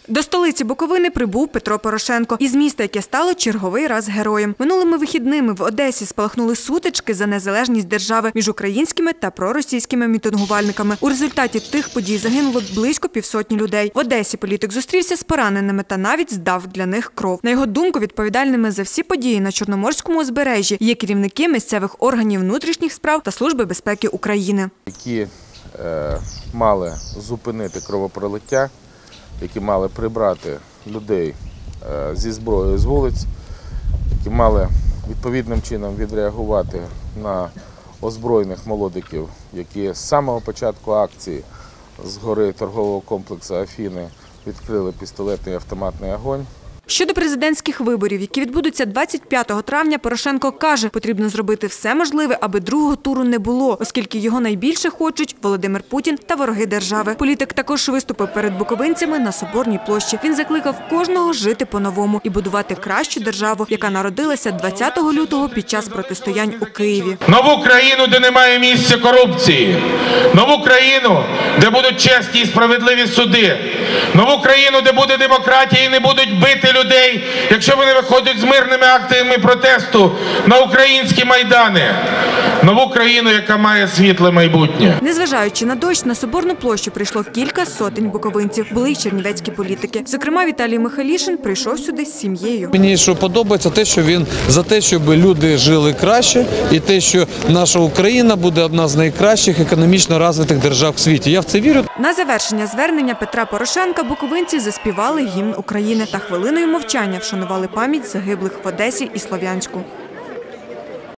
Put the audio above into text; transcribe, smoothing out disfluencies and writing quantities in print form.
До столиці Буковини прибув Петро Порошенко із міста, яке стало черговий раз героєм. Минулими вихідними в Одесі спалахнули сутички за незалежність держави між українськими та проросійськими мітингувальниками. У результаті тих подій загинуло близько 500 людей. В Одесі політик зустрівся з пораненими та навіть здав для них кров. На його думку, відповідальними за всі події на Чорноморському узбережжі є керівники місцевих органів внутрішніх справ та Служби безпеки України. Які мали зупинити кровопролиття, які мали прибрати людей зі зброєю з вулиць, які мали відповідним чином відреагувати на озброєних молодиків, які з самого початку акції з гори торгового комплексу Афіни відкрили пістолетний і автоматний огонь. Щодо президентських виборів, які відбудуться 25 травня, Порошенко каже, потрібно зробити все можливе, аби другого туру не було, оскільки його найбільше хочуть Володимир Путін та вороги держави. Політик також виступив перед буковинцями на Соборній площі. Він закликав кожного жити по-новому і будувати кращу державу, яка народилася 20 лютого під час протистоянь у Києві. Нову країну, де немає місця корупції. Нову країну, де будуть чесні і справедливі суди. Нову країну, де буде демократія і не будуть бити людей, якщо вони виходять з мирними актами протесту на українські майдани. Нову країну, яка має світле майбутнє. Незважаючи на дощ, на Соборну площу прийшло кілька сотень буковинців. Були й чернівецькі політики. Зокрема, Віталій Михайлішин прийшов сюди з сім'єю. Мені що подобається те, що він за те, щоб люди жили краще, і те, що наша Україна буде одна з найкращих економічно розвитих держав в світі. Я в це вірю. На завершення звернення Петра Порошенка буковинці заспівали гімн України та хвилиною мовчання вшанували пам'ять загиблих в Одесі і Слов'янську.